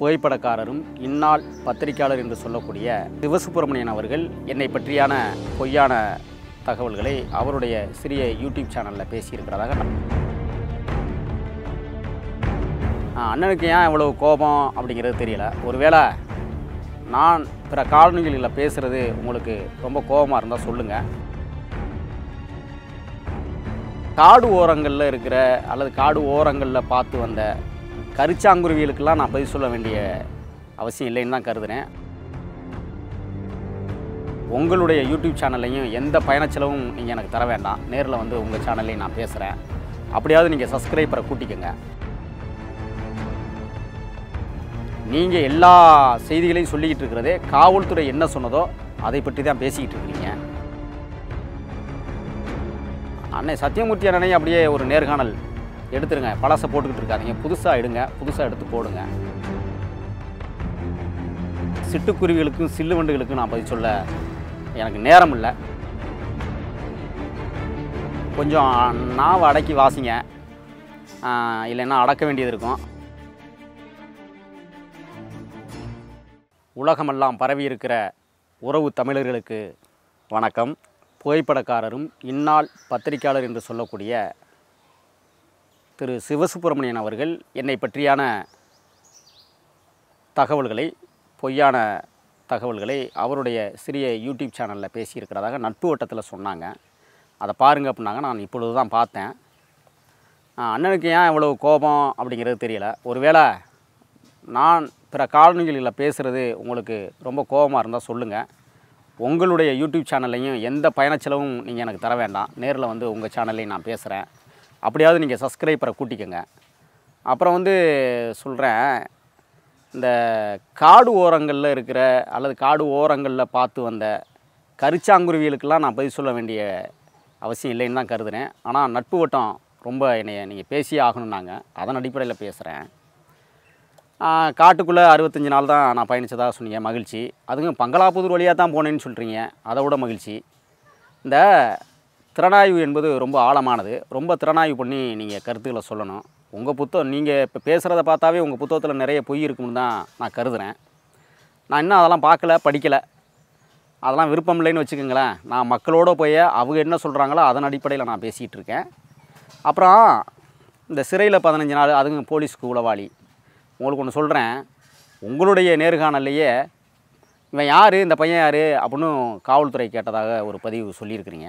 புகைப்படக்காரரும் இந்நாள் பத்திரிகையாளர் என்று சொல்லக்கூடிய சிவசுப்பிரமணியன் அவர்கள் என்னை பற்றியான பொய்யான தகவல்களை அவருடைய சிறிய யூடியூப் சேனலில் பேசியிருக்கிறதாக அண்ணனுக்கு ஏன் இவ்வளவு கோபம் அப்படிங்கிறது தெரியல. ஒருவேளை நான் பிற காலனிகளில் பேசுகிறது உங்களுக்கு ரொம்ப கோபமாக இருந்தால் சொல்லுங்கள். காடு ஓரங்களில் இருக்கிற அல்லது காடு ஓரங்களில் பார்த்து வந்த கரிச்சாங்குருவிகளுக்கெல்லாம் நான் பதில் சொல்ல வேண்டிய அவசியம் இல்லைன்னு தான் கருதுகிறேன். உங்களுடைய யூடியூப் சேனல்லையும் எந்த பயணச்செலவும் நீங்கள் எனக்கு தர வேண்டாம். நேரில் வந்து உங்கள் சேனல்லையும் நான் பேசுகிறேன். அப்படியாவது நீங்கள் சப்ஸ்கிரைபரை கூட்டிக்கங்க. நீங்கள் எல்லா செய்திகளையும் சொல்லிக்கிட்டு இருக்கிறதே காவல்துறை என்ன சொன்னதோ அதை பற்றி தான் பேசிக்கிட்டு இருக்கிறீங்க. அன்னை சத்தியமூர்த்தி அண்ணனையும் அப்படியே ஒரு நேர்காணல் எடுத்துருங்க. பழசை போட்டுக்கிட்டு இருக்காதீங்க. புதுசாக எடுங்க, புதுசாக எடுத்து போடுங்க. சிட்டுக்குருவிகளுக்கும் சில்லுவண்டுகளுக்கும் நான் பதில் சொல்ல எனக்கு நேரம் இல்லை. கொஞ்சம் நாவை அடக்கி வாசிங்க, இல்லைன்னா அடக்க வேண்டியது இருக்கும். உலகமெல்லாம் பரவி இருக்கிற உறவு தமிழர்களுக்கு வணக்கம். புகைப்படக்காரரும் இந்நாள் பத்திரிகையாளர் என்று சொல்லக்கூடிய திரு சிவசுப்பிரமணியன் அவர்கள் என்னை பற்றியான தகவல்களை, பொய்யான தகவல்களை அவருடைய சிறிய யூடியூப் சேனலில் பேசியிருக்கிறதாக நட்பு வட்டத்தில் சொன்னாங்க. அதை பாருங்கள் அப்படின்னாங்க. நான் இப்பொழுது தான் பார்த்தேன். அண்ணனுக்கு ஏன் இவ்வளவு கோபம் அப்படிங்கிறது தெரியல. ஒருவேளை நான் பிற காலனிகளில் பேசுகிறது உங்களுக்கு ரொம்ப கோபமாக இருந்தால் சொல்லுங்கள். உங்களுடைய யூடியூப் சேனல்லையும் எந்த பயணச்செலவும் நீங்கள் எனக்கு தர வேண்டாம். நேரில் வந்து உங்கள் சேனல்லையும் நான் பேசுகிறேன். அப்படியாவது நீங்கள் சப்ஸ்கிரைபரை கூட்டிக்கங்க. அப்புறம் வந்து சொல்கிறேன், இந்த காடு ஓரங்களில் இருக்கிற அல்லது காடு ஓரங்களில் பார்த்து வந்த கரிச்சாங்குருவிகளுக்கெல்லாம் நான் பதில் சொல்ல வேண்டிய அவசியம் இல்லைன்னு தான் கருதுகிறேன். ஆனால் நட்பு வட்டம் ரொம்ப என்னைய நீங்கள் பேசியே ஆகணுன்னாங்க. அதன் அடிப்படையில் பேசுகிறேன். காட்டுக்குள்ளே 65 நாள் தான் நான் பயணித்ததாக சொன்னீங்க, மகிழ்ச்சி. அதுவும் பங்களாபுதூர் வழியாக தான் போனேன்னு சொல்கிறீங்க, அதை விட மகிழ்ச்சி. இந்த திறனாய்வு என்பது ரொம்ப ஆழமானது. ரொம்ப திறனாய்வு பண்ணி நீங்கள் கருத்துக்களை சொல்லணும். உங்கள் புத்தகம் நீங்கள் இப்போ பேசுகிறத பார்த்தாவே உங்கள் புத்தகத்தில் நிறைய பொய் இருக்குன்னு தான் நான் கருதுகிறேன். நான் இன்னும் அதெல்லாம் பார்க்கல, படிக்கலை. அதெல்லாம் விருப்பம் இல்லைன்னு வச்சுக்கோங்களேன். நான் மக்களோடு போய் அவங்க என்ன சொல்கிறாங்களோ அதன் அடிப்படையில் நான் பேசிகிட்டு இருக்கேன். அப்புறம் இந்த சிறையில் 15 நாள், அதுவும் போலீஸ்க்கு உளவாளி. உங்களுக்கு ஒன்று சொல்கிறேன், உங்களுடைய நேர்காணல்லையே இவன் யார், இந்த பையன் யார் அப்படின்னு காவல்துறை கேட்டதாக ஒரு பதிவு சொல்லியிருக்கிறீங்க.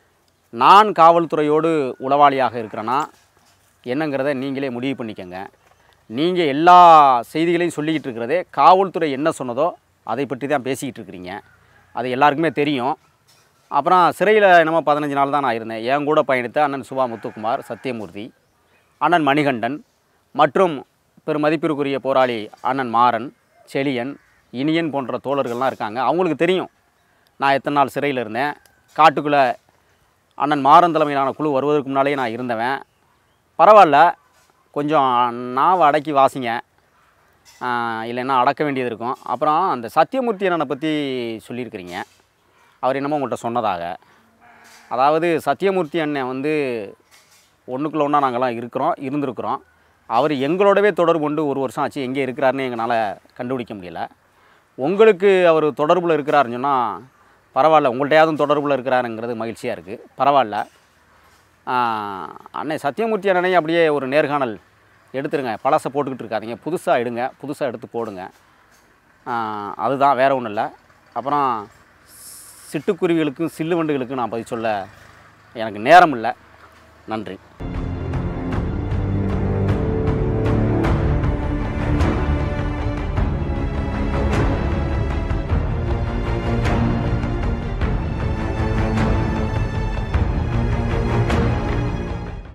நான் காவல்துறையோடு உளவாளியாக இருக்கிறேன்னா என்னங்கிறத நீங்களே முடிவு பண்ணிக்கங்க. நீங்கள் எல்லா செய்திகளையும் சொல்லிக்கிட்டு இருக்கிறதே காவல்துறை என்ன சொன்னதோ அதை பற்றி தான் பேசிக்கிட்டு இருக்கிறீங்க. அது எல்லாருக்குமே தெரியும். அப்புறம் சிறையில் என்னமோ 15 நாள் தான் நான் இருந்தேன். என் கூட பயணித்த அண்ணன் சுபா முத்துக்குமார், சத்தியமூர்த்தி, அண்ணன் மணிகண்டன் மற்றும் பெருமதிப்பிற்குரிய போராளி அண்ணன் மாறன், செழியன், இனியன் போன்ற தோழர்கள்லாம் இருக்காங்க. அவங்களுக்கு தெரியும் நான் எத்தனை நாள் சிறையில் இருந்தேன். காட்டுக்குள்ளே அண்ணன் மாறன் தலைமையிலான குழு வருவதற்கு முன்னாலே நான் இருந்தவன். பரவாயில்ல, கொஞ்சம் நாவை அடக்கி வாசிங்க, இல்லைன்னா அடக்க வேண்டியது இருக்கும். அப்புறம் அந்த சத்தியமூர்த்தி அண்ணனை பற்றி சொல்லியிருக்கிறீங்க. அவர் என்னமோ உங்கள்கிட்ட சொன்னதாக. அதாவது சத்தியமூர்த்தி அண்ணன் வந்து ஒன்றுக்குள்ள ஒன்றா நாங்கள்லாம் இருந்திருக்கிறோம். அவர் எங்களோடவே தொடர்பு கொண்டு 1 வருஷம் ஆச்சு. எங்கே இருக்கிறாருன்னு எங்களால் கண்டுபிடிக்க முடியல. உங்களுக்கு அவர் தொடர்பில் இருக்கிறாருன்னு சொன்னால் பரவாயில்ல, உங்கள்கிட்டையாவது தொடர்பில் இருக்கிறாருங்கிறது மகிழ்ச்சியாக இருக்குது. பரவாயில்ல. அன்னை சத்தியமூர்த்தி அண்ணனையும் அப்படியே ஒரு நேர்காணல் எடுத்துருங்க. பழசை போட்டுக்கிட்டு இருக்காதீங்க. புதுசாக எடுங்க, புதுசாக எடுத்து போடுங்க. அதுதான், வேறு ஒன்றும் இல்லை. அப்புறம் சிட்டுக்குருவிகளுக்கும் சில்லுவண்டுகளுக்கும் நான் பதில் சொல்ல எனக்கு நேரம் இல்லை. நன்றி.